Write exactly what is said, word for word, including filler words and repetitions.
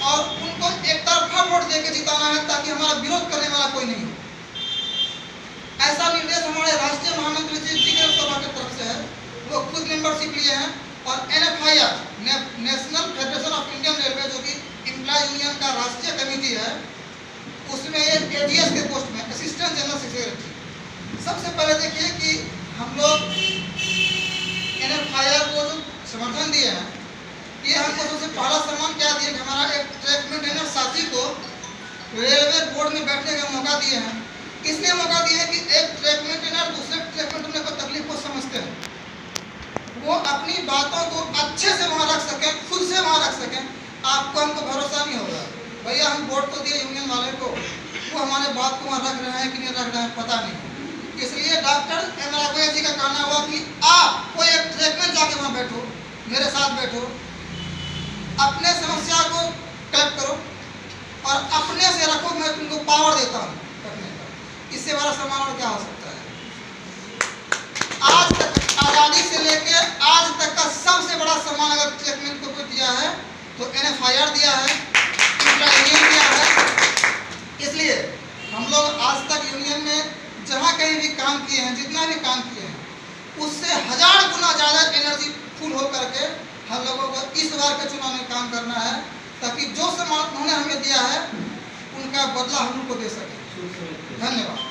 और उनको एक तरफा वोट देकर जिताना है ताकि हमारा विरोध करने वाला कोई नहीं हो। ऐसा निर्देश हमारे राष्ट्रीय महामंत्री जी जी के सभा की तरफ से है, वो खुद मेंबरशिप लिए हैं। और N F I R national federation of Indian railway जो कि एम्प्लॉय यूनियन का राष्ट्रीय कमेटी है, उसमें एक ए जी एस के पोस्ट में असिस्टेंट जनरल सेक्रेटरी। सबसे पहले देखिए कि हम लोग एन एफ आई आर को जो समर्थन दिए हैं, ये हमको सबसे पहला सम्मान क्या दिए कि हमारा एक ट्रैक मेंटेनर साथी को रेलवे बोर्ड में बैठने का मौका दिए हैं। इसलिए मौका दिए हैं कि एक ट्रैक मेंटेनर दूसरे ट्रैक मेंटेनर को तकलीफ को समझते हैं, वो अपनी बातों को अच्छे से वहाँ रख सकें, खुद से वहाँ रख सकें। आपको हमको भरोसा नहीं होगा, भैया हम वोट तो दिए यूनियन वाले को, वो हमारे बात को वहाँ रख रहे हैं कि नहीं रख रहे हैं पता नहीं। इसलिए डॉक्टर एम राघव जी का कहना हुआ कि आप कोई एक ट्रैक में जाके वहाँ बैठो, मेरे साथ बैठो, अपने समस्या को कलेक्ट करो और अपने से रखो, मैं तुमको पावर देता हूँ रखने का। इससे बड़ा सम्मान और क्या हो सकता है। आज तक आज़ादी से लेके आज तक का सबसे बड़ा सम्मान अगर ट्रीटमेंट को दिया है तो एन एफ आई आर दिया है, यूनियन दिया है। इसलिए हम लोग आज तक यूनियन में जहाँ कहीं भी काम किए हैं, जितना भी काम किए हैं, उससे हजार गुना ज़्यादा एनर्जी फुल हो करके हम लोगों को इस बार के चुनाव में काम करना है, ताकि जो सम्मान उन्होंने हमें दिया है उनका बदला हम लोग को दे सके। धन्यवाद।